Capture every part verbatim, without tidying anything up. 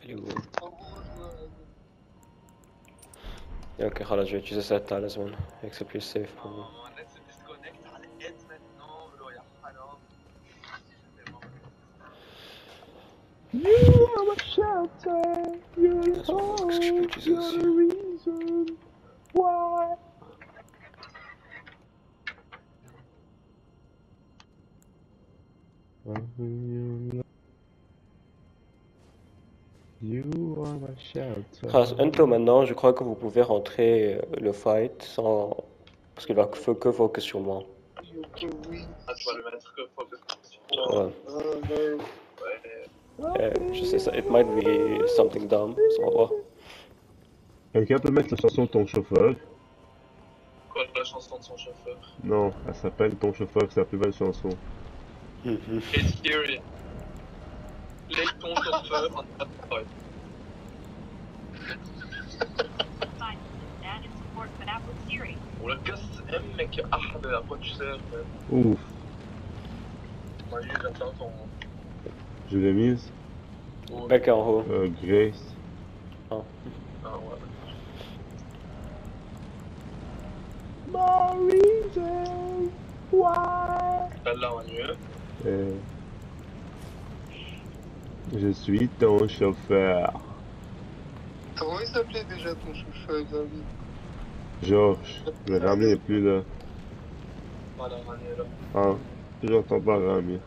Il est où? Ok, خلاص je vais utiliser cette talisman avec c'est plus safe pour moi. You are my shelter, you're Qu'est-ce que je peux utiliser you're aussi? the reason why. You are my shelter. خلاص انتو maintenant je crois que vous pouvez rentrer euh, le fight sans... Parce qu'il va que, que focus sur moi. Ah, tu vas le mettre que focus sur toi. Ouais. Ouais. Euh, je sais ça, it might be something dumb, on va voir. Quelqu'un peut mettre la chanson de ton chauffeur? Quoi, la chanson de son chauffeur? Non, elle s'appelle Ton chauffeur, c'est la plus belle chanson. Hey Siri, laisse ton chauffeur en Android. ولك امك احلى voiture. Ouf, Moi, j'attends ton. je l'ai mise. Bec en haut. Euh, Grace. Oh. Ah ouais. My reason why. Celle-là en mieux. Euh, je suis ton chauffeur. Comment il s'appelait déjà ton chauffeur, David? Georges, le Rami n'est plus là. Voilà, on est là. Ah, j'entends pas Rami.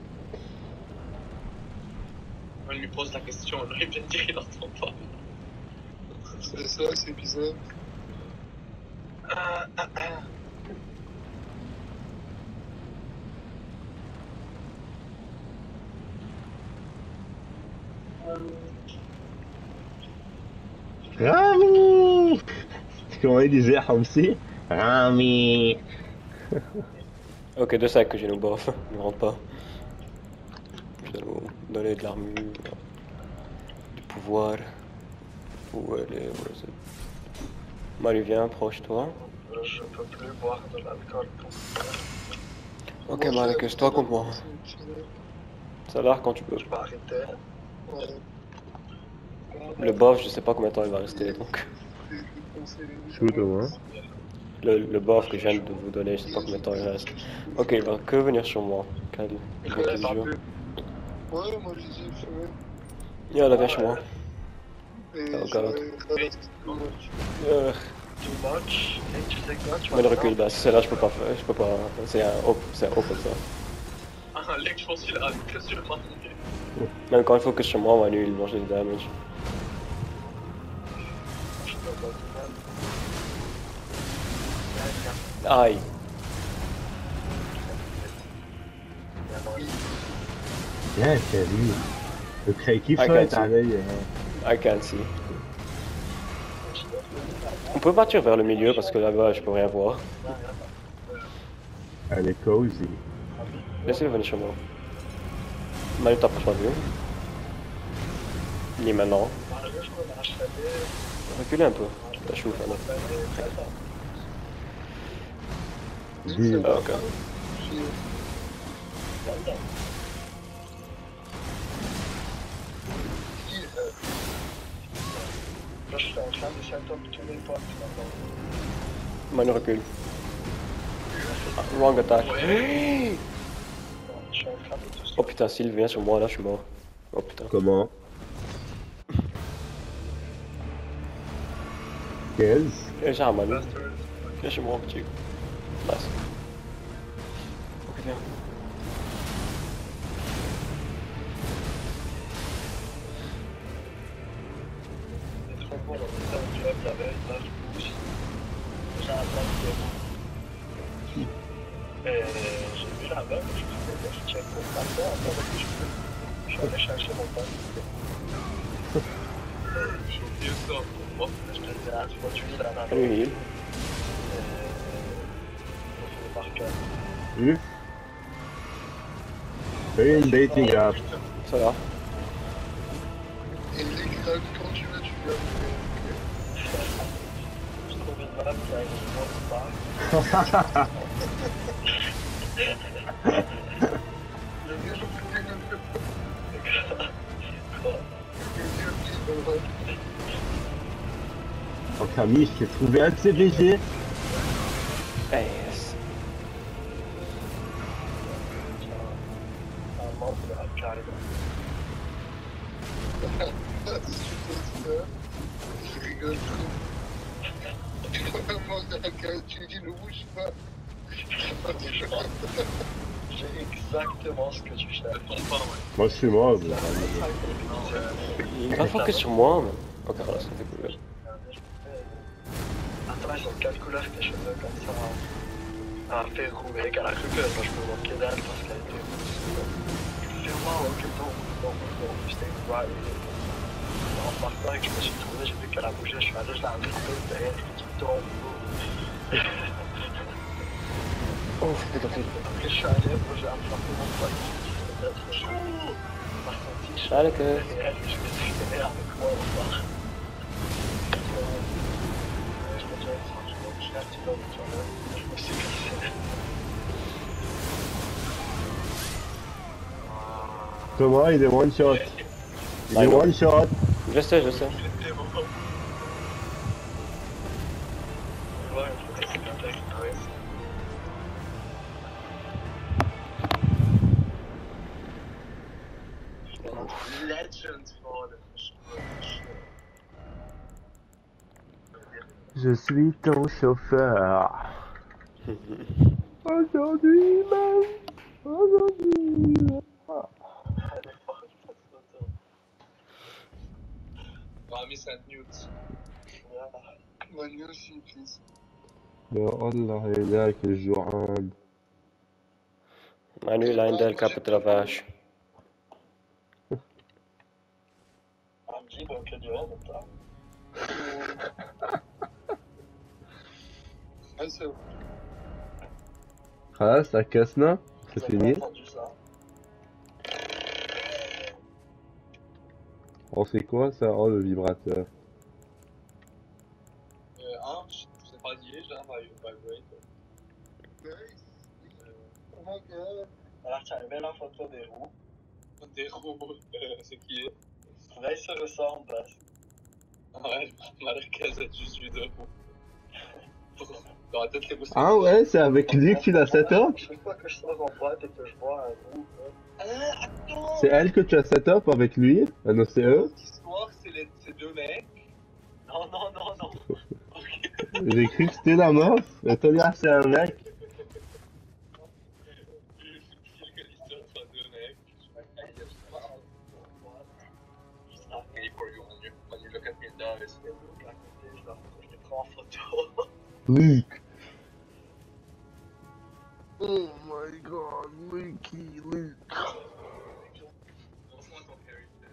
On lui pose la question, là, il vient de dire qu'il n'entend pas. C'est ça, c'est bizarre. Ah, ah, ah. Rami! Comment il disait Hamsi? Rami! Ok, deux sacs que j'ai nos buffs, ne rentre pas. Je dois nous donner de l'armure, du pouvoir. Où elle est, où est-ce que... Manu, viens, approche-toi. Je peux plus boire de l'alcool pour ça. Ok, Malek, c'est toi contre moi. Ça va quand tu peux. Je vais arrêter. Ouais. Le buff, je sais pas combien de temps il va rester, donc... Shoot moi. Le, le buff que je viens de vous donner, je sais pas combien de temps il reste. Ok, il va que venir sur moi. Calme. Il va qu'il joue. Ouais, moi je dis, je fais. Y'a, là, viens chez moi. Et Oh, je God. vais- Euh, Too much. Et tu sais quoi, tu mais le vas recul, bah, c'est là, je peux pas faire, je peux pas... C'est un hop, c'est un hop comme ça. Ah, Lec, je pense qu'il a que sur le marché. Même quand il faut que sur moi, Manu, il mange des damage. Je peux pas Aïe. Bien, salut. Le craquy I fait can't à see. l'œil. I can't see. On peut partir vers le milieu parce que là-bas, je peux rien voir. Elle est cozy. Laissez-le venir chez moi. Manu, t'approches pas de lui. Ni maintenant. Reculez un peu. La chouffe, là. Vive. Ah, ok. Là, je suis en train de set up tous les potes. Manu, recule. Ah, wrong attack. Je suis en train de tout Oh putain, s'il vient sur moi, là, je suis mort. Oh putain. Comment? quinze. Et j'ai un Manu. Viens chez moi, petit. Nice. Ok, viens. C'est trop bon, on est du web, la veille, là, je bouge. J'ai un plan de Et j'ai vu la meuf, je me suis dit, je check pour pas faire, attends, parce que je peux. Je suis allé chercher mon pain. J'ai oublié ça pour moi, je te dis, ah, tu vois, tu lis la nana. Salut, Neil. Par cœur. Vu? Fais une dating app. Ça va. Et les cracks, quand tu veux, tu viens. Je trouve une madame qui a une grosse barre. Le gars, je peux dire un peu. Quoi? Le gars, Oh Camille, je t'ai trouvé un de ces B G. Hey, yes. Un membre de Al-Qaïda. Je rigole trop. Vraiment, tu dis ne bouge pas. J'ai exactement ce que tu cherches. Moi je suis mort. Là. Il va focus sur moi, mais. Ok, là, c'était cool. Attends, ils ont le calculateur tes cheveux comme ça. En fait, rouler, qu'elle a cru que je peux manquer d'elle parce qu'elle était. Je fais wow, ok, donc, donc, donc, j'étais right. En partant que je me suis trouvé, j'ai vu qu'elle a bougé, je suis allé, je l'ai amené derrière, qui tombe. Oh, c'était pédophile. Après, je suis allé, moi j'ai attrapé mon pote. Peut-être chaud. Par contre, si je suis Allez, que. derrière, je vais traîner avec moi au bar. Je me dis, franchement, je suis un petit peu de toi-même. Je me suis glissé. Thomas, il est one shot. Il Ah, est non. one shot. Je sais, je sais. C'était bon. Ouais, il faut que c'est un texte, ouais. Legend for Je suis ton chauffeur. Aujourd'hui même. Aujourd'hui même. Rami Saint-Newt. Manu aussi, please. يا الله يهداك الجوعان. Manu, il a une belle capote de la vache. Angie, donc, il y a en même temps. Ah, c'est bon. خلاص عكسنا. C'est J'ai pas fini. entendu ça. On sait quoi ça? Oh le vibrateur. Euh, Arch, c'est pas lié, genre, vibrate. Nice. Oh my god. Alors, tu as mis la photo des roues. Des roues, euh, c'est qui est? Là, ils se ressemblent. Ouais, Marquez a juste eu de roues. Dans la tête, les roues, c'est Ah ouais, c'est avec lui que tu l'as set up? Chaque fois que je sors en boîte et que je vois un roux, Ah, attends! C'est elle que tu as set up avec lui? Un O C E? Cette histoire, c'est les c'est deux mecs. non, non, non, non. Ok. J'ai cru que c'était la meuf. Et toi, là, c'est un mec. Je suis sûr que l'histoire soit deux mecs. Ah, Pay for you, Manu. Manu, le quatre mille dollars. je vais vous à côté, je leur- je les prends en photo. Luke. Oh my god, Lucky Luke. Montre-moi ton character.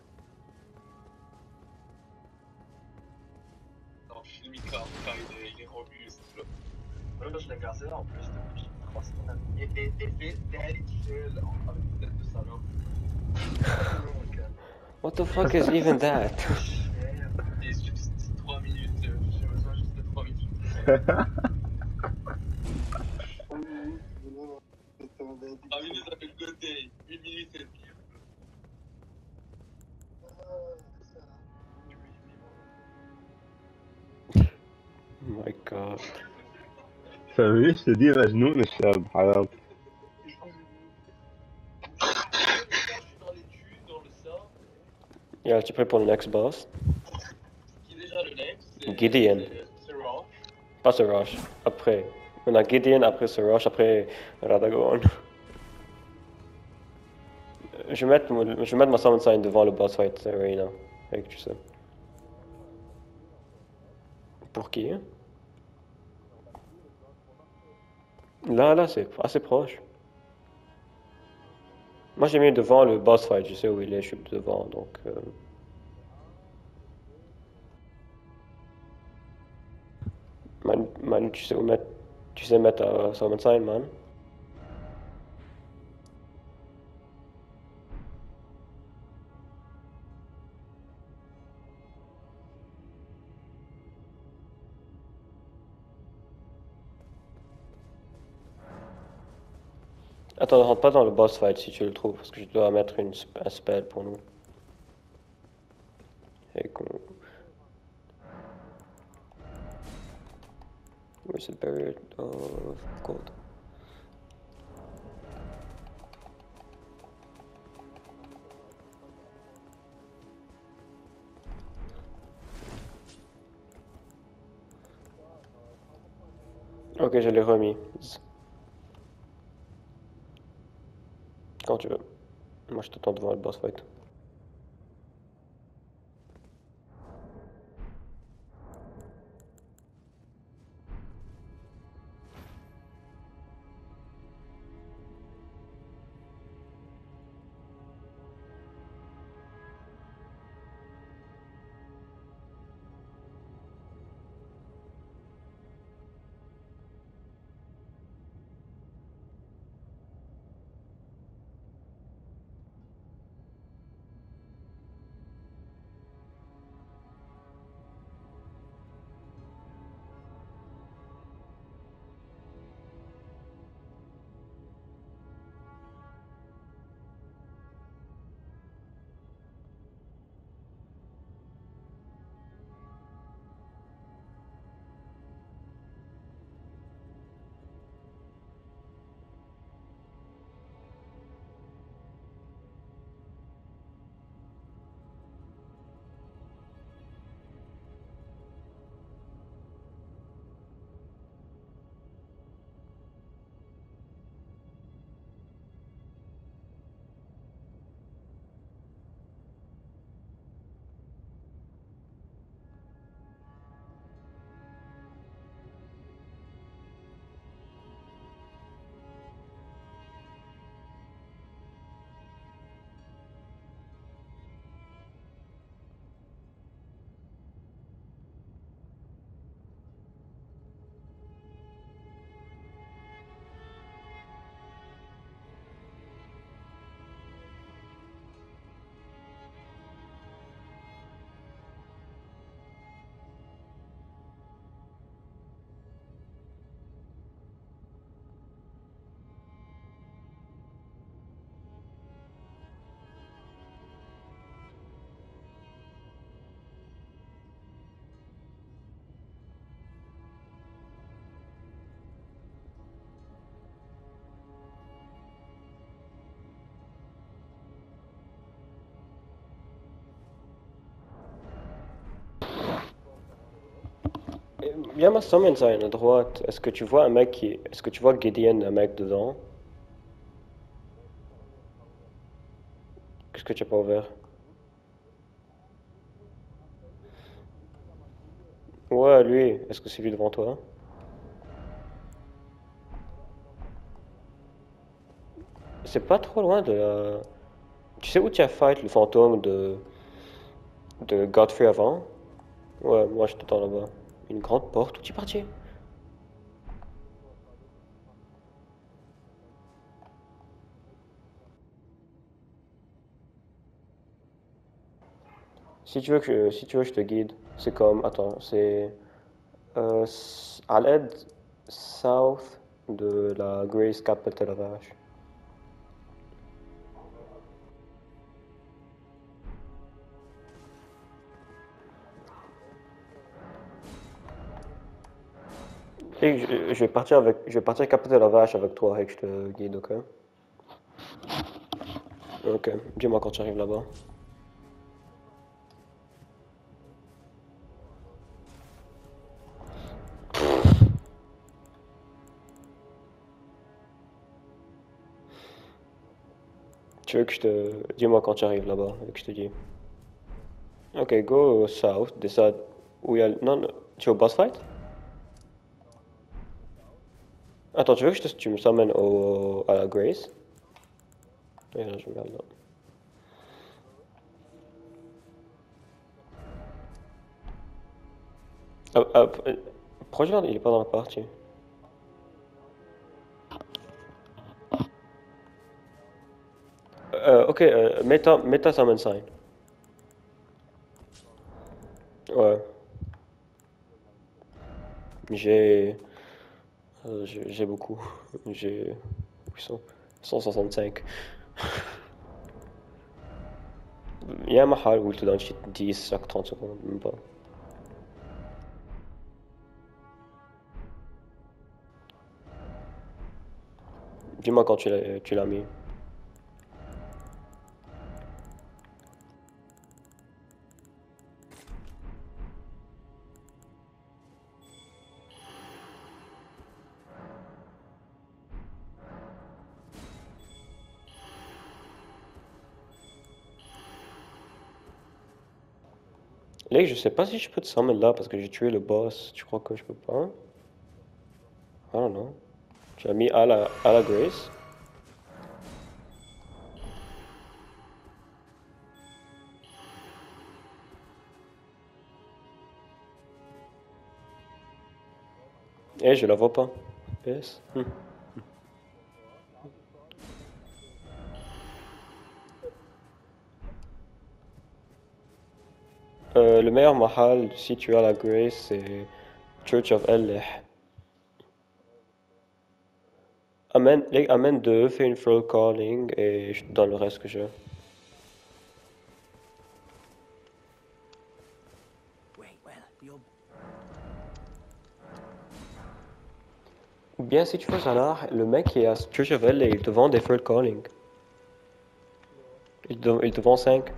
Non, filme il quand quand il est, il est robuste, là. Là, je l'ai gazé en plus depuis trois semaines. Et, et, et fait d'aller seul avec une tête de salope. Donc, euh, What the fuck is even that? Et juste trois minutes, euh, j'ai besoin juste de trois minutes. trois minutes avec Good Day, huit minutes et pire. Oh my god. فاهمني دي مجنون الشاب حرام. Je suis dans les culs, dans le sang. Yeah, tu es prêt pour le next boss? Qui est déjà le next? C'est Gideon. c'est- C'est Raw. Pas ce rush. Après. On a Gideon, après ce rush, après Radagon. Je vais mettre, mon- je vais mettre ma summon sign devant le boss fight arena. Avec tout ça. Pour qui? Hein? Là, là, c'est assez proche. Moi, j'ai mis devant le boss fight. Je sais où il est, je suis devant, donc... Euh... Man, man, tu sais où mettre... Tu sais mettre ta summon sign, man? Attends, ne rentre pas dans le boss fight si tu le trouves, parce que je dois mettre une, un spell pour nous. Et qu'on... Oui, c'est Barrier of Gold. Ok, je l'ai remis. Quand tu veux. Moi, je t'attends devant le boss fight. Il y a ma summon sign à droite. Est-ce que tu vois un mec qui... Est-ce que tu vois Gideon, un mec dedans? Qu'est-ce que tu as pas ouvert? Ouais, lui. Est-ce que c'est lui devant toi? C'est pas trop loin de la... Tu sais où tu as fight le fantôme de... de Godfrey avant? Ouais, moi je t'attends là-bas. Une grande porte, où tu es parti? Si tu veux que je, si tu veux, je te guide. C'est comme... Attends, c'est... Euh, s- à l'aide south de la Grace Capital Ravache. Et je, je vais partir avec, je vais partir Capital Ravache avec toi et que je te guide, ok? Ok, dis-moi quand tu arrives là-bas. Tu veux que je te... Dis-moi quand tu arrives là-bas et que je te dis. Ok, go south, décide où il y a... Non, non, tu es au boss fight? Attends, tu veux que je te... tu me s'amènes au... à la Grace? Et là, je regarde là. Ah, ah, euh, pourquoi je regarde? Il est pas dans la partie. Euh, ok, euh, mets ta, mets ta summon sign. Ouais. J'ai... euh, j'ai j'ai beaucoup. J'ai... huit cents, cent soixante-cinq. Il y a un mahal où il te donne dix chaque trente secondes, même pas. Dis-moi quand tu l'as tu l'as mis. Là, je sais pas si je peux te summon là parce que j'ai tué le boss. Tu crois que je peux pas? I don't know. Tu as mis à la, à la Grace? Eh, je la vois pas. P S. Hmm. Euh, le meilleur mahal, si tu as la Grace, c'est Church of El. Amène, les- amène deux, fais une Throw Calling et je te donne le reste que j'ai. Ou bien si tu veux alors, le mec qui est à Church of El, il te vend des Throw Calling. Il te, il te vend cinq.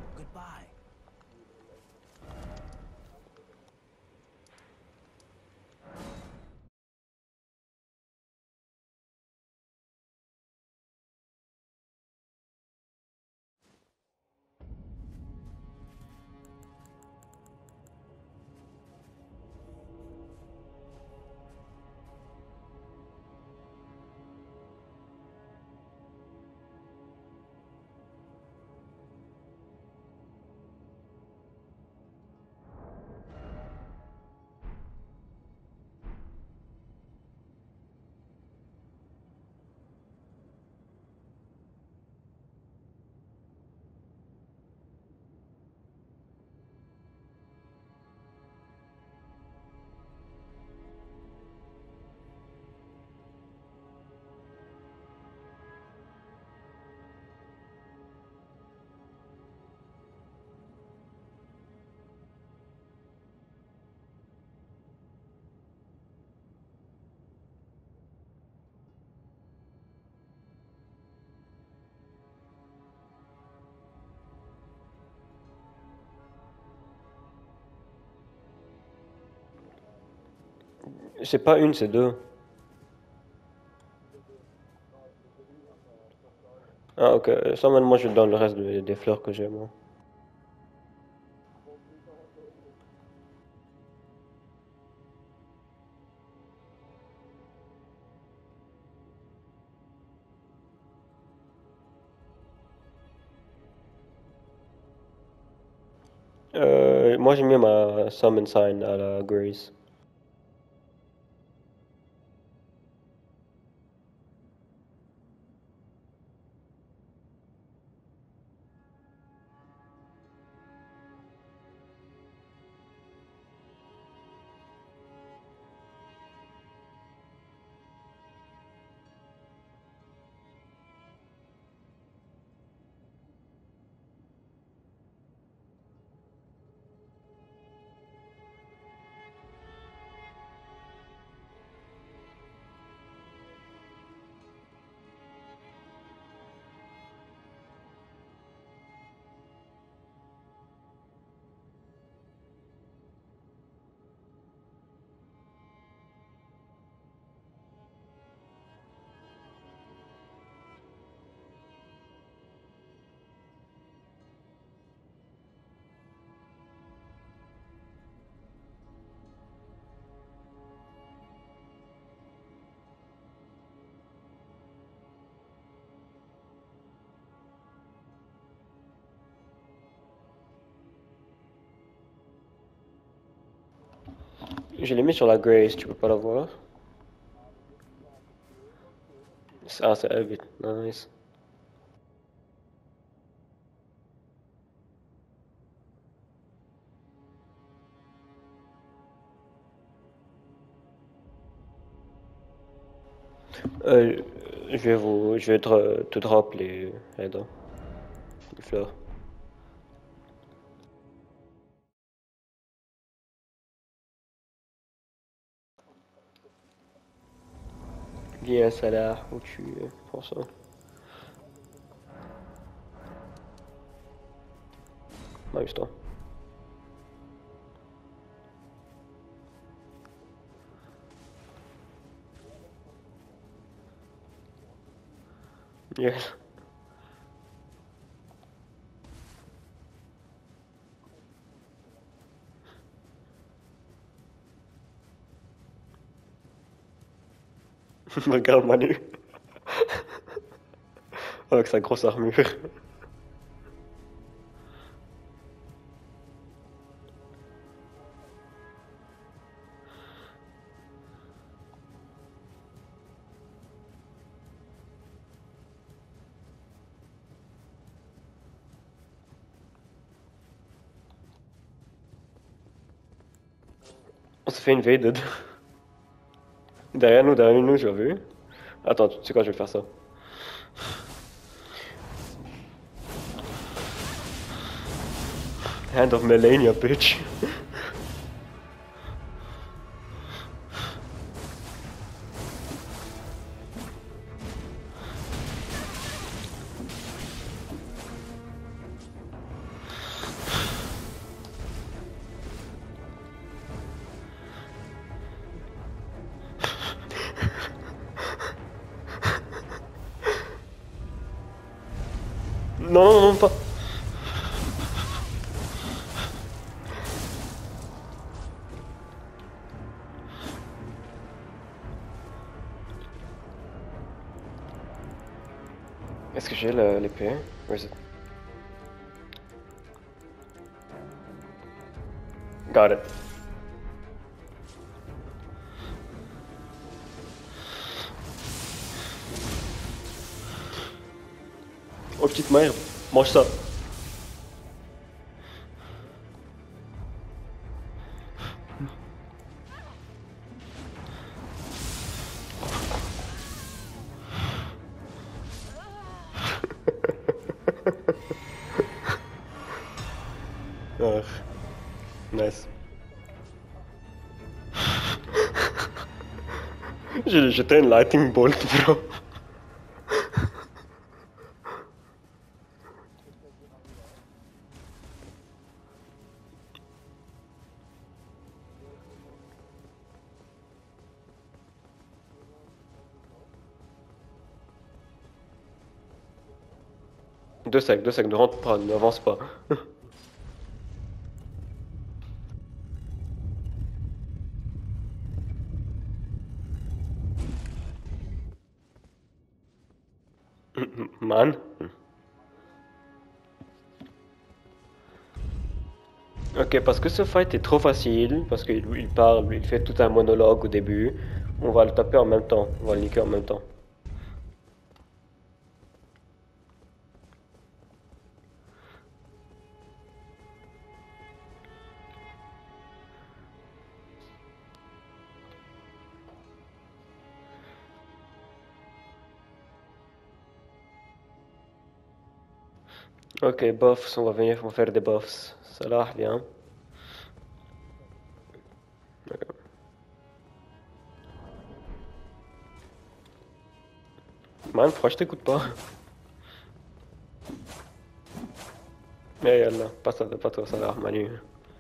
C'est pas une, c'est deux. Ah ok, ça maintenant moi je te donne le reste de- des fleurs que j'ai moi. Euh, moi j'ai mis ma Summon Sign à la Grace. Je l'ai mis sur la Grace, tu peux pas la voir? Ah c'est Elvit, nice. Euh, je vais vous, je vais te, te drop les, les dents, les fleurs. Viens, Salah, où tu es pour ça. Amuse-toi. Yes. Regarde Manu. Avec sa grosse armure. On s'est fait invaded. Derrière nous, derrière nous, j'ai vu. Attends, tu sais quoi, je vais faire ça. Hand of Melania, bitch. Non, non, non, pas. Est-ce que j'ai l'épée? Where is it? Got it. Oh petite merde, mange ça. Ah, nice. J'ai jeté une lightning bolt, bro. Deux secs, deux secs, ne rentre pas, n'avance pas. Man. Ok, parce que ce fight est trop facile, parce qu'il il parle, il fait tout un monologue au début, on va le taper en même temps, on va le niquer en même temps. Ok, buffs, on va venir, on va faire des buffs. Salah, viens. D'accord. Man, pourquoi je t'écoute pas? Mais yallah, pas ça, pas toi, Salah, Manu.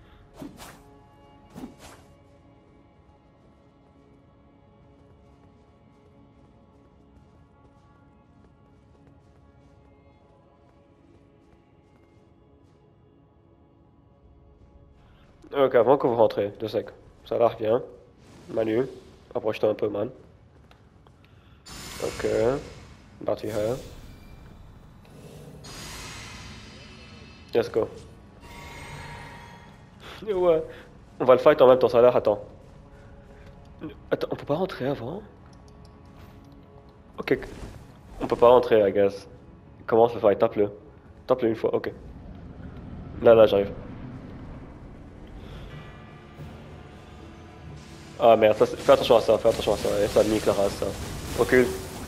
Ok, avant que vous rentrez, deux secs. Salah, viens. Manu, approche-toi un peu, man. Ok, battu here. Let's go. Ouais. On va le fight en même temps, Salah, attends. Attends, on peut pas rentrer avant? Ok. On peut pas rentrer, I guess. Commence le fight, tape-le. Tape-le une fois, ok. Là, là, j'arrive. Ah merde, ça, fais attention à ça, fais attention à ça. Et ça nique la race, ça. Recule.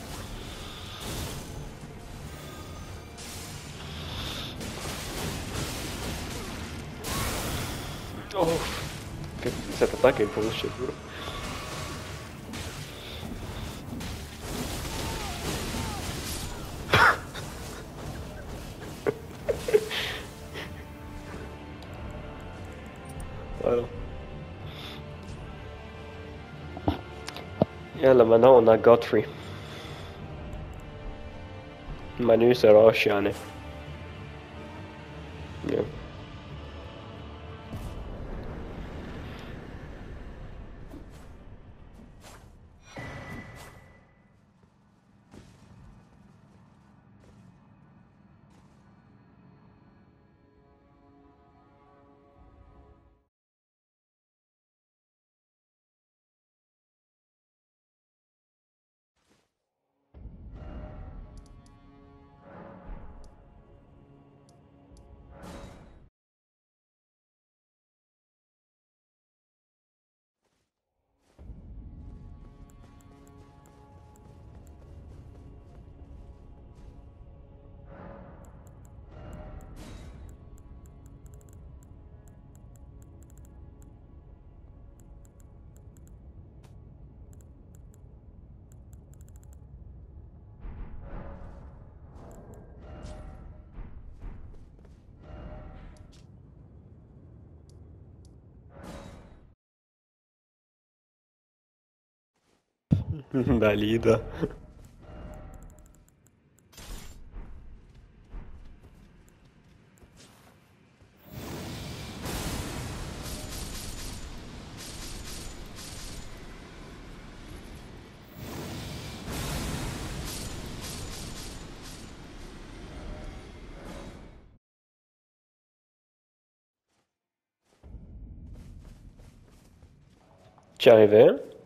Oh. Cette attaque est bullshit, bro. Voilà. Et là maintenant on a Godfrey. Manu sera chiané. Yeah. Valida. Tu es arrivé?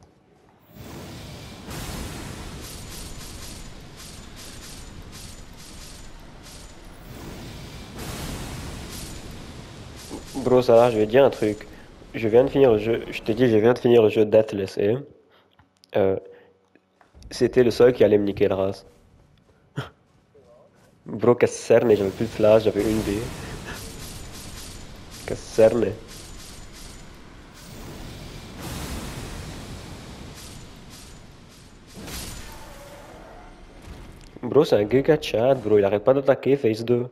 Bro, ça va, je vais te dire un truc. Je viens de finir le jeu. Je te dis, je viens de finir le jeu Deathless et euh, c'était le seul qui allait me niquer le race. Bro, qu'est-ce que cerne, j'avais plus de flash, j'avais une B. Qu'est-ce que cerne. Bro, c'est un giga chat, bro, il arrête pas d'attaquer, phase deux.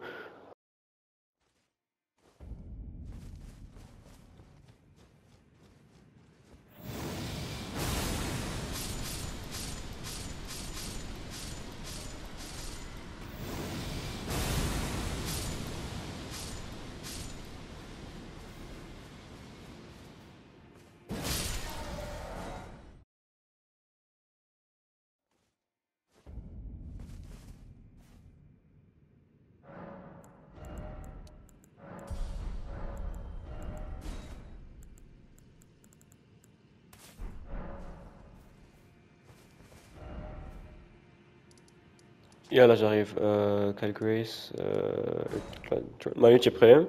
Et là, j'arrive. Euh, Kyle Grace. Euh, Manu, tu es prêt?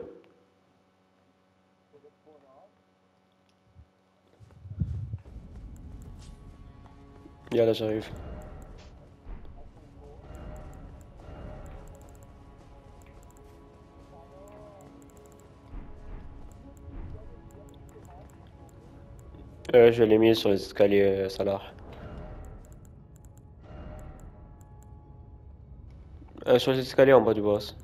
Et là, j'arrive. Euh, je l'ai mis sur les escaliers, Salah. Euh, sur les escaliers en bas du boss.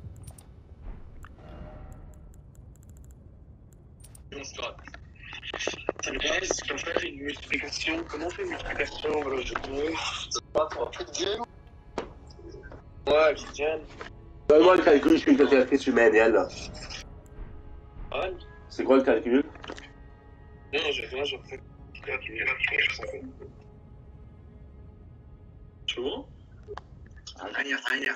Ça me reste, je peux faire une multiplication. Comment on fait une multiplication, bro? Je sais pas, toi. Ouais, Christiane. Donne-moi le calcul, je suis une calculatrice humaine, elle, là. Ouais. C'est quoi le calcul? Non, non, j'ai rien, j'ai fait. Tu vois? Rien, rien,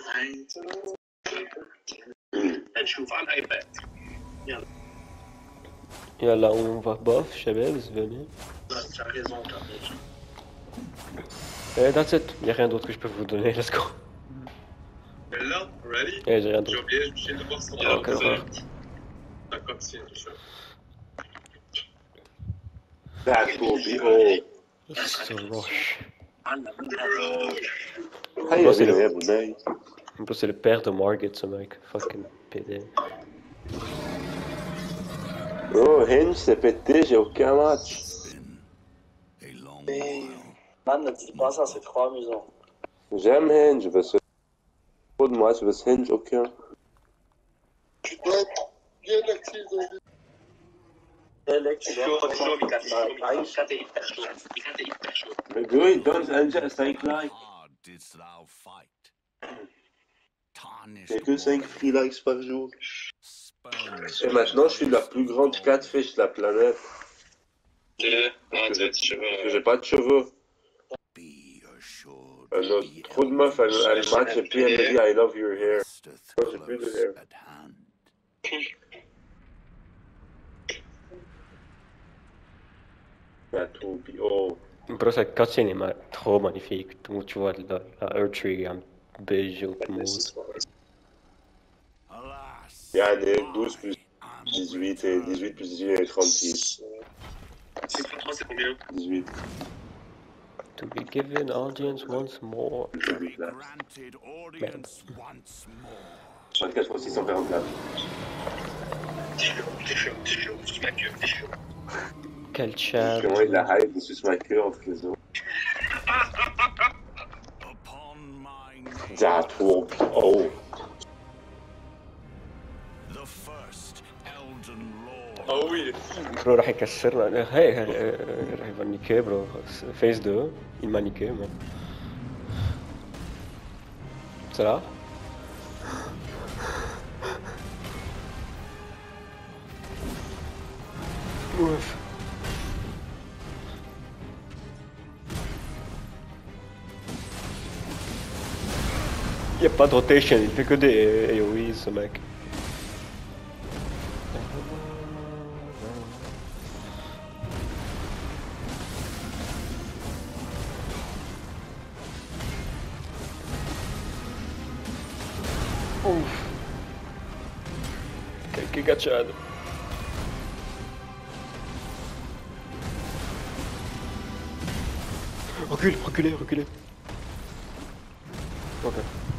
rien. نشوف على الايباد. يلا. يلا on va bof, شباب, venez. Tu as raison, tu as raison. Eh, that's it. Y'a rien d'autre que je peux vous donner, let's go. Là, ready? Eh, j'ai rien J'ai d'autre. oublié, je suis de voir son Oh, quelle horreur. La cutscene, tout ça. That will be all. C'est rush. Hey, Moi, c'est le... le... En plus, c'est le père de Margit, ce mec. Fucking pédé. Oh, Hinge s'est pété, j'ai aucun match. Mais... Man, ne dis pas ça, c'est trop amusant. J'aime Hinge, parce que... Trop de matchs, parce que Hinge, aucun. Tu dois être bien actif dans les... chaud, chaud, Mika, t'es chaud, Mika. Mika, t'es hyper chaud. Mika, t'es hyper chaud. Mais gros, il donne un cinq likes. Il n'y a que cinq free likes par jour. Et maintenant, je suis la plus grande catfish de la planète. Deux, un, Parce deux, que cheveux. j'ai- j'ai pas de cheveux. Elle a trop de meufs, elle, elle match et puis elle me dit I love your hair. Moi, j'ai plus de hair. La toupie, oh. Bro, cette cutscene est ma- trop magnifique. Où tu vois la, la Earthtree en beige au mousse. Yannick, douze plus dix-huit et dix-huit plus dix-huit et trente-six. six fois trois, c'est combien? dix-huit. To be given audience once more. Merde. vingt-quatre fois six cent quarante-quatre. T'es chaud, t'es chaud, t'es chaud. Sous ma queue, t'es chaud. Quel chat. Comment il la hype, il suce ma queue entre les autres. That will be, oh. Oh oui. Bro, راح يكسرنا. هاي هاي راح يبنيكي برو. فيز deux. Il m'a niqué, man. C'est là? Ouf. Il n'y a pas de rotation, il fait que des A O E ce mec. Ouf. Quel gachade. Recule, reculez, reculez. Ok.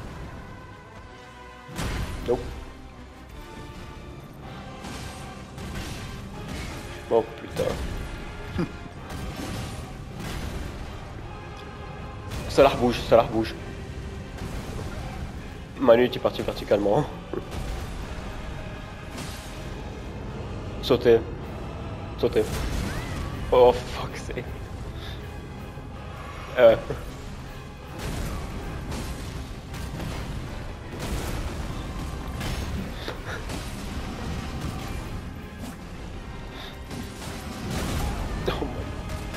Nope. Oh putain. Ça la rebouge, ça la rebouge. Manu, tu es parti verticalement. Sautez. Sautez. Oh fuck c'est. Euh. Oh my.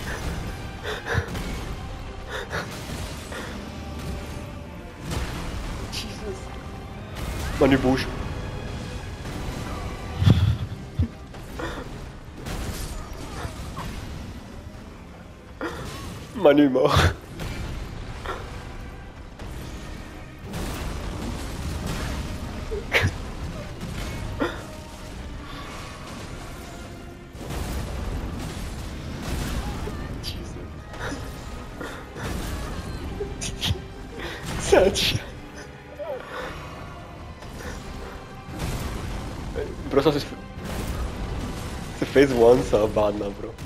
Jesus. Manu bouge. Manu mort. C'est un chien. Bro, ça c'est... C'est phase one, ça, bad là, bro.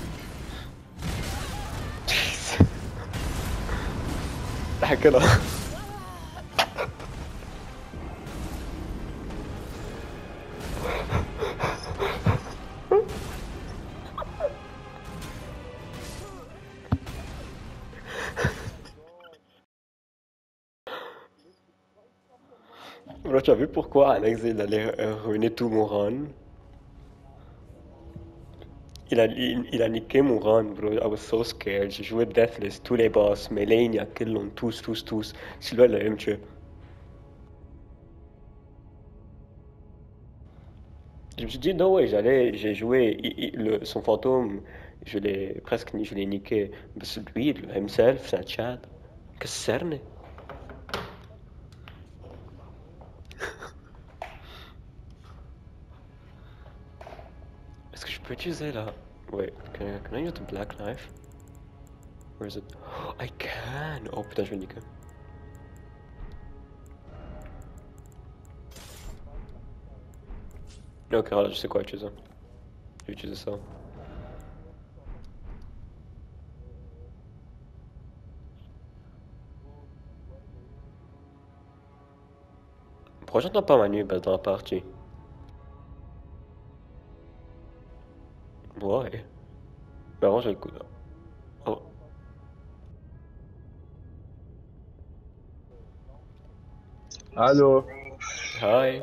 Jeez. حكى له. Bro, tu as vu pourquoi Alex il allait euh, ruiner tout mon run? Il a, il, il a niqué mon run, bro. I was so scared. J'ai joué Deathless, tous les boss, mais Lane, kill on tous, tous, tous. Celui-là, il allait me tuer. Je me suis dit, non, ouais, j'allais, j'ai joué il- il- le, son fantôme, je l'ai presque, je l'ai niqué. Mais lui, lui, himself, c'est un chat. كسرني. Est-ce que je peux utiliser la... Wait, can I, can I use the black knife? Where is it? Oh, I can! Oh putain, je vais niquer. Ok, voilà, je sais quoi utiliser. Je vais utiliser ça. Pourquoi j'entends pas Manu basse dans la partie? Ouais. Mais avant, j'ai le coup là. Oh. Allô? Hi.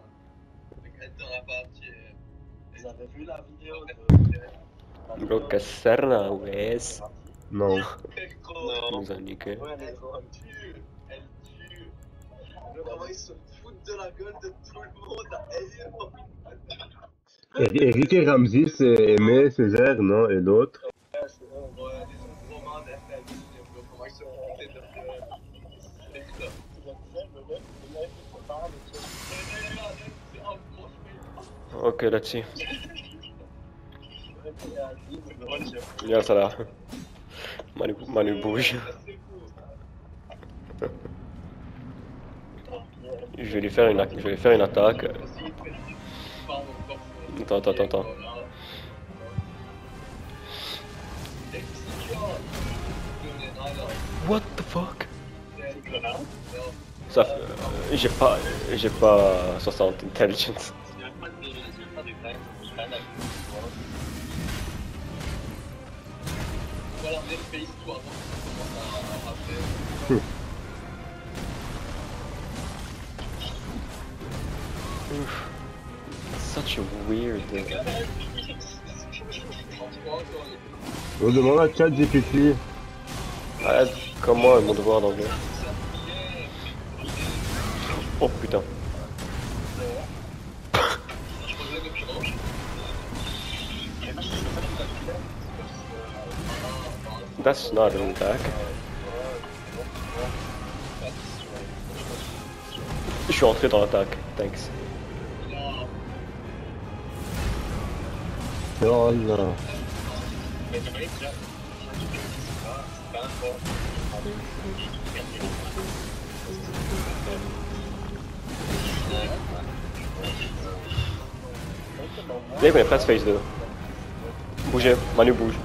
Vous avez vu la vidéo de... Bro, Caserna, wesh. Non. Nous a niqué. Ouais, elle est drôle. Elle tue. Comment ils se foutent de la gueule de tout le monde. Eri- Eric et Ramsey, c'est Aimé, Césaire, non? Et l'autre? Ouais, c'est vrai. Ouais, ils ont vraiment des têtes. Comment ils se foutent de leur gueule. C'est ça. Tu me disais, le mec, le mec, il faut parler. C'est un bon. Ok, là-dessus. Y'a ça là. Manu, Manu bouge. Je vais lui faire une, je vais lui faire une attaque. Attends, attends, attends, attends. What the fuck? Ça, euh, j'ai pas, j'ai pas soixante intelligence. Oof. Such a weird. On demande à ChatGPT. Ah, comme moi, mon devoir d'anglais. Oh putain. That's not an attack. Je suis entré dans l'attaque, thanks. Oh non. Dès qu'on est presque phase deux. Bougez, Manu bouge.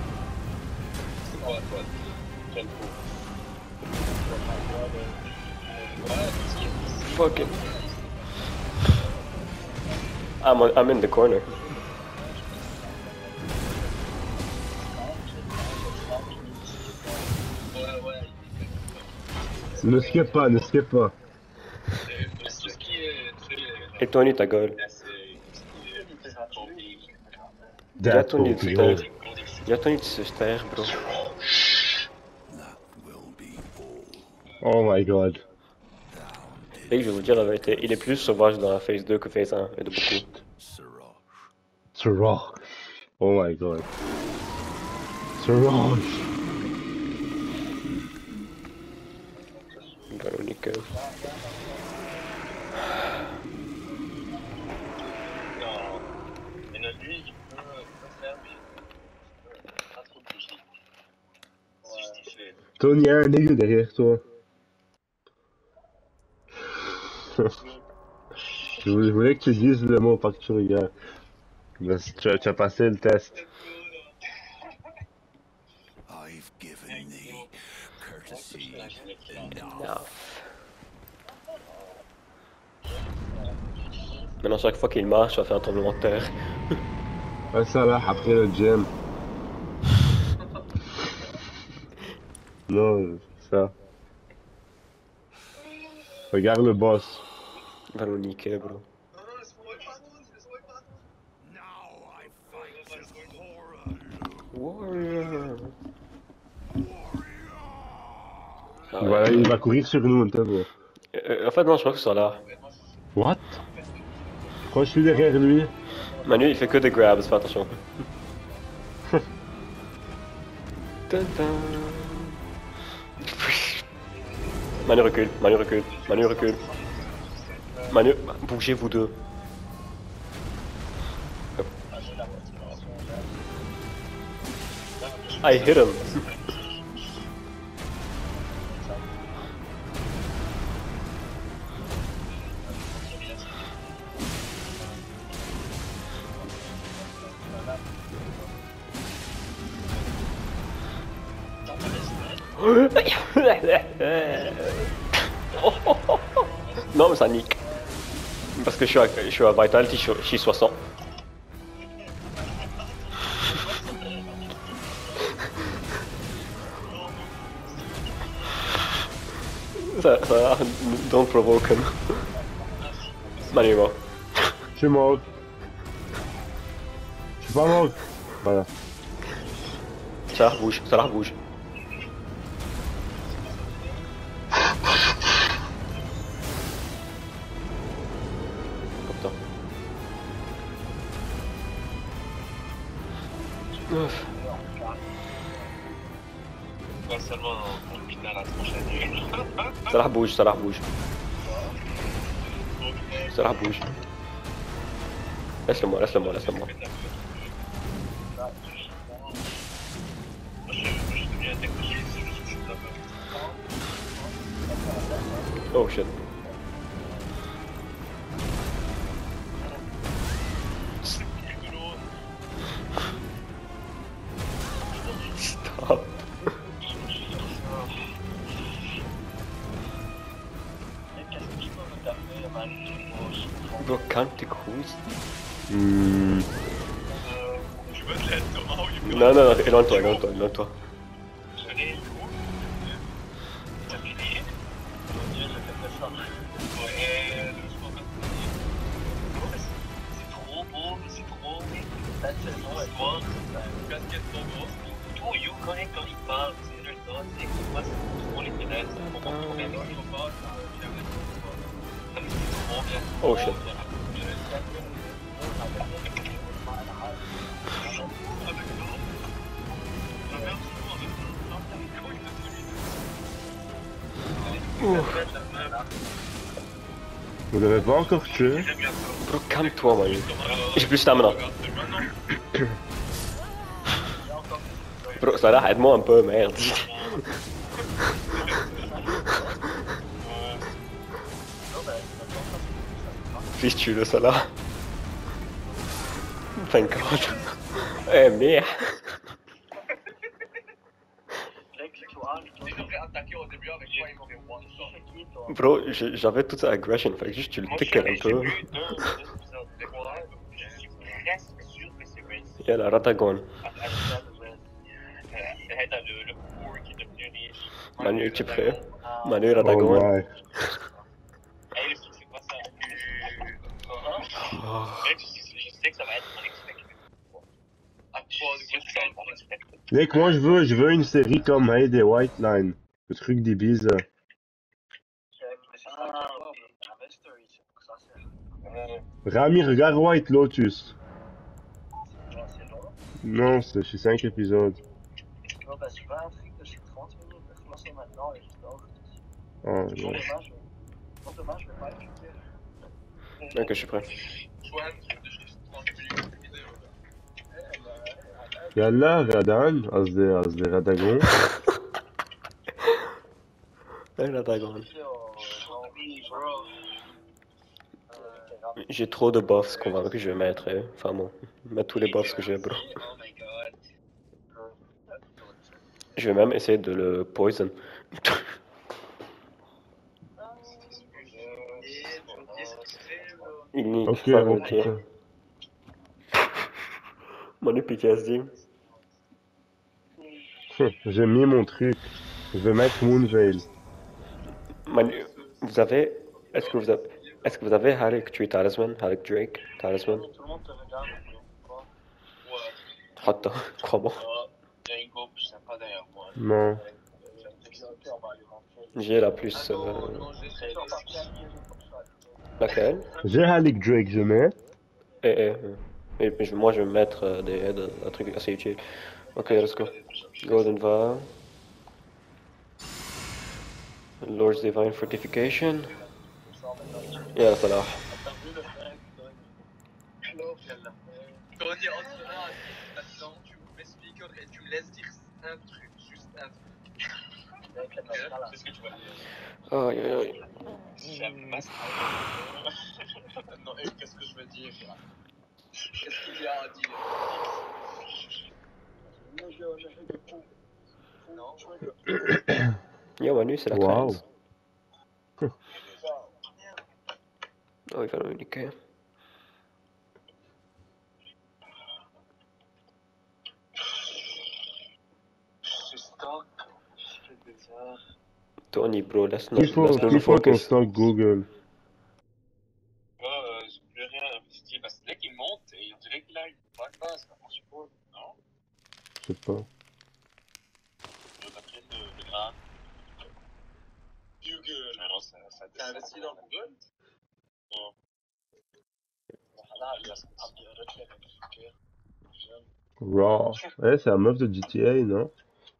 Fuck it. I'm, I'm in the corner. Ne skip pas, ne skip pas. Et Tony, ta gueule. Y'a Tony de se taire. Y'a Tony de se taire, bro. Oh my god. Et je vais vous dire la vérité, il est plus sauvage dans la phase deux que phase un, et de beaucoup. Suraj. Oh my god. Suraj. Veronica. Mais notre lui, il peut faire pas trop bouger. Ouais. Tony, il y a un aigu derrière toi. je, voulais, je voulais que tu dises le mot, pas que tu regardes. Mais tu, as, tu as passé le test. I've given thee courtesy Enough. Maintenant, chaque fois qu'il marche, ça va faire un tremblement de terre. Ouais, ça là, après le gym. Non, ça. Regarde le boss. Il va nous niquer, bro. Now I fight as horror. Warrior. Ah, Voilà, il va courir sur nous, un peu, bro. euh, en fait, non, je crois que c'est là. What? Quand je suis derrière lui. Manu, il fait que des grabs, fais attention. Dun, dun. Manu recule, Manu recule, Manu recule. Manu, bougez vous deux. Hop. I hit him. Non mais ça nique. Parce que je suis à, je suis à Vitality, je suis, je suis soixante. Ça, ça, don't provoke him. Manu est mort. Je suis mort. Je suis pas mort. Voilà. Ça bouge, ça bouge. Ouf. Pas seulement en final la prochaine nuit. Ça la bouge, ça la bouge. Ça la bouge. Laisse-le moi, laisse-le moi, laisse-le moi. Oh shit. Stop. Bro, calme tes couilles. Hmm. Tu veux de l'aide, Thomas, ou il Non, non, non, éloigne-toi, éloigne-toi, éloigne-toi. C'est trop beau, c'est trop. La saison est bonne. Casquette trop grosse. Tout You connect quand il parle, c'est le temps, c'est moi c'est trop les fenêtres, c'est trop trop bien. C'est trop bien. Oh shit. Vous l'avez pas encore tué? Bro, calme-toi, Manu. J'ai plus stamina. Bro, ça là, aide-moi un peu, merde. Please tue-le, ça là. Thank God. Eh merde. Ils devraient attaquer au début avec quoi ils vont faire one shot. Bro, je- j'avais toute cette aggression, fait que juste tu le tickles un peu. Je suis presque sûr que c'est Red. Il y a la Ratagon. C'est le le cours qui est devenu riche. Manu, es-tu prêt? Manu, Oh Ratagon. ouais. Hey, le truc, c'est quoi ça? Oh. Je sais que ça va être unexpected. À quoi de quoi ça va être unexpected? Mec, moi je veux, je veux une série comme Hey des White Line. Le truc des bises. Ah, ok. Mystery, c'est pour ça, c'est. Rami, regarde White Lotus. C'est long. Non, c'est chez cinq épisodes. Non, bah, c'est pas un truc de chez trente minutes. Moi, c'est maintenant et je dors. Ah, C'est non. dommage. C'est dommage, je vais pas écouter. Ok, je suis prêt. Soit un truc de juste trente minutes de vidéo. Yalla, Radan, Azde, Azde, Radagon. Hey, Ratagon. J'ai trop de buffs convaincus que je vais mettre. eh. Enfin bon, mettre tous les buffs que j'ai, bro. Oh my god. Je vais même essayer de le poison. Il n'y Ok, pas ok. ok. Manu P T S D. J'ai mis mon truc. Je vais mettre Moonveil. Manu, vous avez. Est-ce que vous avez. Est-ce que vous avez Halleck Tree Talisman? Halleck Drake Talisman? Tout le monde te regarde. Hatta, crois-moi. Il y a Hugo, je sais pas derrière moi. Non. J'ai la plus. Euh... Laquelle? J'ai Halik Drake, je mets. Eh, eh, eh. Et puis je- moi je vais mettre euh, des, des, un truc assez utile. Ok, let's go. Golden Vow. Lord's Divine Fortification. Yeah, ça là. Quand on est en tirage, là-dedans, tu me mets speaker et tu me laisses dire un truc, juste un truc. C'est ce que tu vas dire. Aïe aïe aïe. J'aime pas ça. Non, et qu'est-ce que je veux dire là? Qu'est-ce qu'il y a à dire? Non. Yo Manu, c'est la Wow. treize. Oh, il va nous niquer. Je stock. Je fais des heures. Tony, bro, laisse-nous Qu'il faut, laisse-nous qu'il nous faut qu'on focus. stocke Google. Ouais, euh, j'ai plus rien investi. Parce que dès qu'il monte, et on dirait qu'il a une bonne base, comment je suppose. Non? Je sais pas. Je vais t'appeler de, de grave. Google. Alors, ça, ça T'as investi dans Google? Non. Voilà, il y a son petit retrait avec Google. Raw. Eh, c'est la meuf de G T A, non?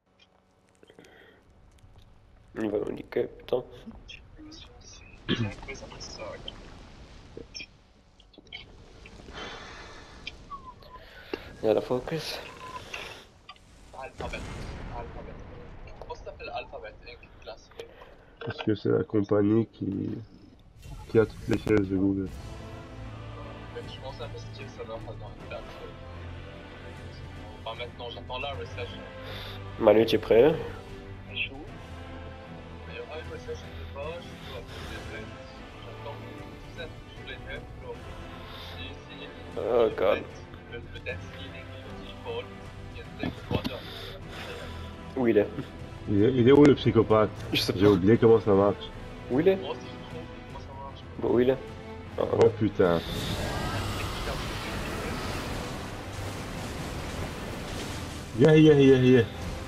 Il va nous niquer, putain. J'ai un quiz après ça, regarde. Yalla, focus. Alphabet. Alphabet. Pourquoi ça s'appelle Alphabet Inc classe? Parce que c'est la compagnie qui... qui a toutes les chaises de Google. Mais je pense investir ça dans une classe. Pas maintenant, j'attends la recession. Manu, tu es prêt? Il y aura une recession de base, je dois faire des dettes. J'attends tout ça sur les dettes. Si, si, Oh god. le, le debt ceiling, le default, il y a des droits de... Où il est? Il est, il est où le psychopathe? Je sais J'ai pas. oublié comment ça marche. Où il est? Moi aussi, je trouve comment ça marche. Bon, où il est? Oh, Oh putain. Yeah, yeah, yeah, yeah.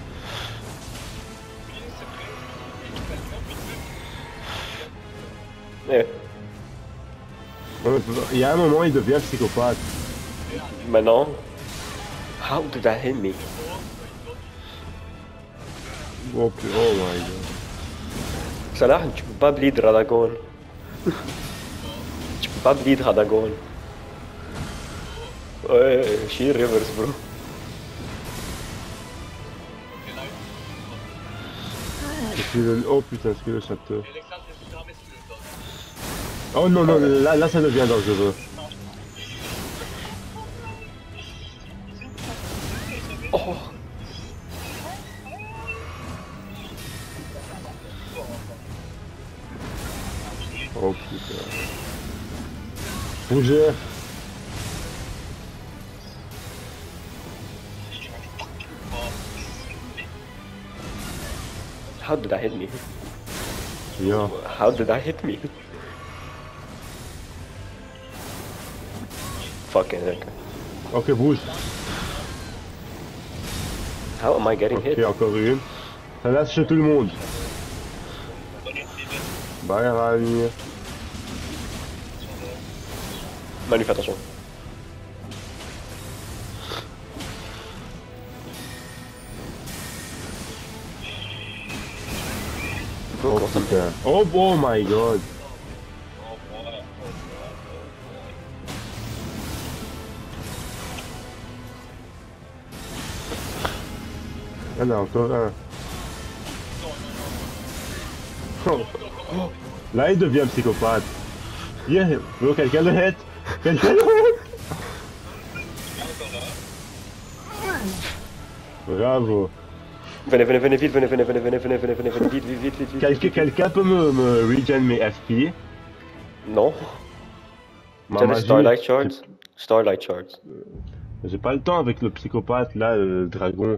Eh, Ouais, Il y a un moment, il devient psychopathe. maintenant. How did that hit me? Oh, pu- oh my god. Salah, tu peux pas bleed Radagon. Tu peux pas bleed Radagon. Ouais, she reverse, bro. Est-ce que le... Oh putain, est-ce que le château... Oh non, non, là, là ça devient dangereux. Oh, Oh putain. Rougeur. how did that hit me? Yo. How did that hit me? Fucking heck. Ok, bouge. How am I getting Ok, hit? encore une. Ça lâche chez tout le monde. Bye, Rani. Manu, fais attention. Bro, Oh comment ça me fait? putain. Oh, oh my god. Ah non, encore un. Oh. Oh. Là, il devient psychopathe. Yeah, bro, quelqu'un le hit. Quelqu'un le hit. Bravo. Venez, venez, venez vite, venez, venez, venez, venez, venez, venez, venez, venez, vite, vite, vite, vite, vite. Quelqu'un quelqu'un peut me, me regen mes F P? Non. Ma T'as les magie, Starlight Shards? Starlight Shards. j'ai pas le temps avec le psychopathe, là, le dragon.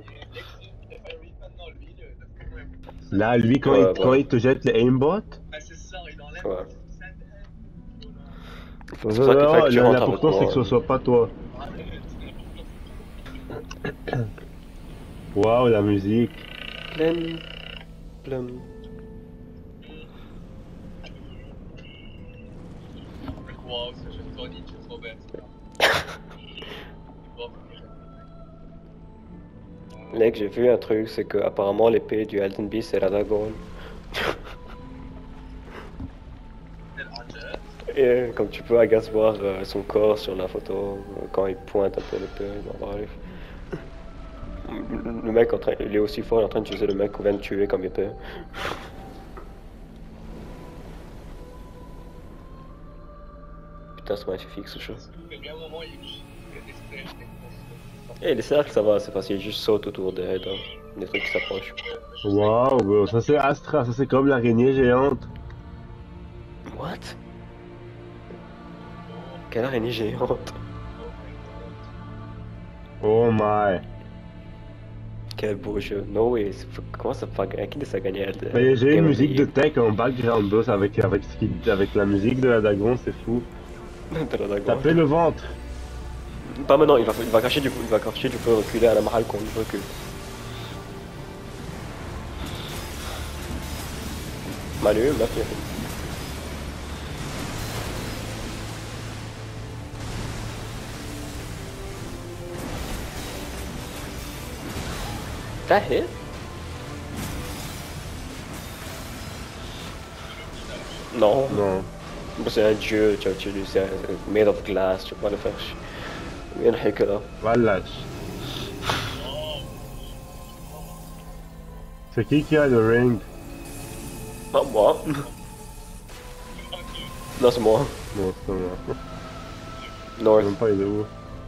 Là, lui, quand, Ouais, il, ouais. quand il te jette le aimbot, Ouais. c'est pour ça qu'il faut que tu rentres avec l'important c'est moi. que ce soit pas toi. Waouh, la musique. Plum, plum. Wow, ce jeu de Tony, tu es trop bête. Mec, j'ai vu un truc, c'est que apparemment l'épée du Elden Beast c'est Radagon. Et comme tu peux, Agas voir euh, son corps sur la photo euh, quand il pointe un peu l'épée. Bon, bref. Le mec en train, il est aussi fort, il est en train d'utiliser le mec qu'on vient de tuer comme épée. Putain, c'est magnifique ce jeu. Et les cercles, ça va, c'est facile, juste saute autour des heads, hein. Des trucs qui s'approchent. Waouh, bro, ça c'est Astra, ça c'est comme l'araignée géante. What? Quelle araignée géante? Oh my. Quel beau jeu. No way. Comment ça peut faire... Qui ça gagner Elden? Mais j'ai une musique de tech en background boss avec, avec, ce qui, avec la musique de la Dagon, c'est fou. De la Dagon. Tapez le ventre. Pas maintenant, il va, il va cacher du coup, il va cacher du coup reculer à la morale qu'on recule. Manu, merci. T'as hit? Non. Non. C'est un dieu, tu vois, c'est made of glass, tu peux pas le faire. Il y a un hacker là. Voilà. C'est qui qui a le ring? Ah, moi. Non, c'est moi. Non, c'est pas moi. Je North. sais même pas il est où.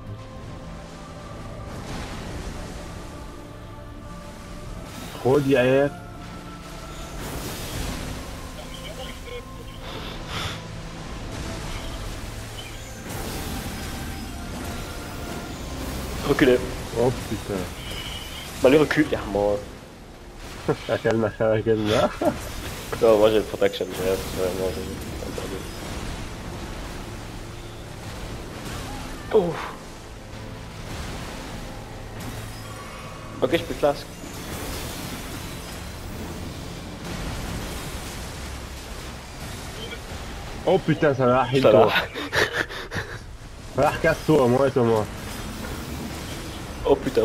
Trop d'I A F. Reculez. Oh putain. Manu recule, il est mort. À quel machin, à quel là? Non, moi j'ai le protection, j'ai vraiment j'ai... Oh. Ok, je peux flasque. Oh putain, ça va, il Ça toi. va. Va, casse-toi, moi et toi, moi. Oh putain.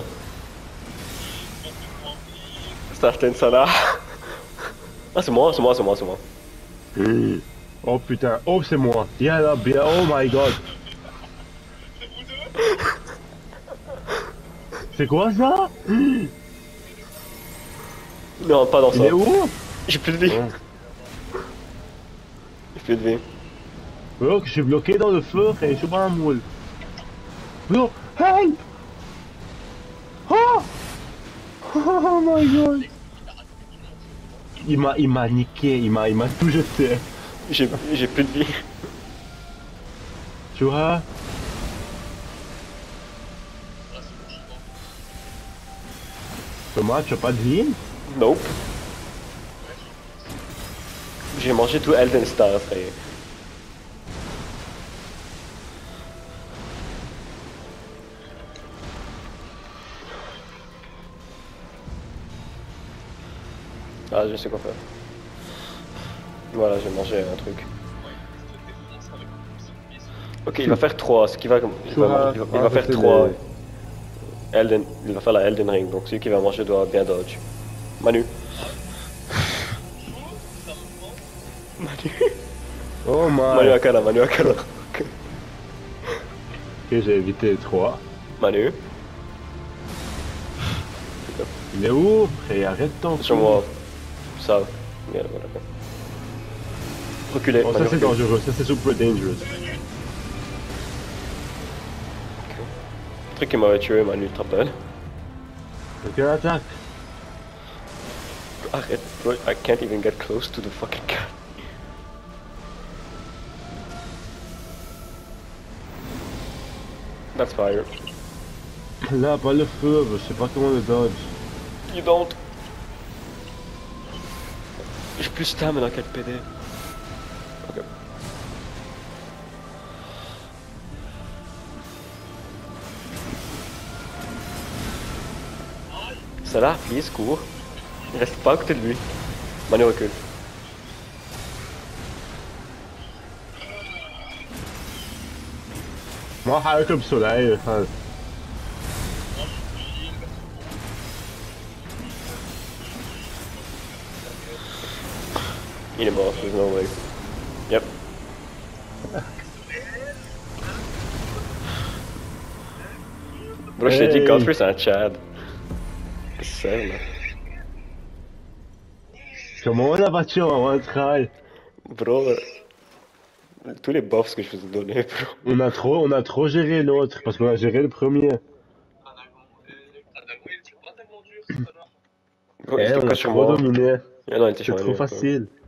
Certaines Salah. Ah, c'est moi, c'est moi, c'est moi, c'est moi. Mmh. Oh putain, oh c'est moi. Viens là, bien, oh my god. C'est quoi ça? Non, pas dans ça. Il est où? J'ai plus de vie. Oh. J'ai plus de vie. Bro, je suis bloqué dans le feu et je suis pas un moule. Bro, help! Oh! Oh my god! Il m'a, il m'a niqué, il m'a, il m'a tout jeté. J'ai, j'ai plus de vie. Tu vois? Thomas, tu as pas de vie? Nope. J'ai mangé tout Elden Star, frère. Ah, je sais quoi faire. Voilà, j'ai mangé un truc. Ok, il va faire trois, ce qui va... Il va, il va, il va faire trois. Elden, il va faire la Elden Ring, donc celui qui va manger doit bien dodge. Manu. Manu. Oh my. Manu Akala, Manu Akala. Ok, j'ai évité les trois. Manu. Il est où? Et arrête ton. Sur moi. Ça. Bien, voilà. Reculez. Oh, ça c'est dangereux, ça c'est super dangerous. Le truc qui m'avait tué, Manu, tu te rappelles? Ok, attaque. Arrête, bro, I can't even get close to the fucking cat. That's fire. Là, pas le feu, je sais pas comment le dodge. You don't. J'ai plus stamina qu'elle P D. Ok. Salah, please, cours. Il reste pas à côté de lui. Manu recule. Moi, arrête comme soleil. Enfin... Il est mort, there's no way. Yep. Bro, je t'ai dit, Godfrey c'est un Chad. Qu'est-ce que c'est, là? Comment on a battu en one try? Bro, tous les buffs que je vous ai donnés, bro. On a trop, on a trop géré l'autre, parce qu'on a géré le premier. Bro, Eh, il était on pas a sur trop moi. dominé. Ah non, il était C'est sur trop lui, facile.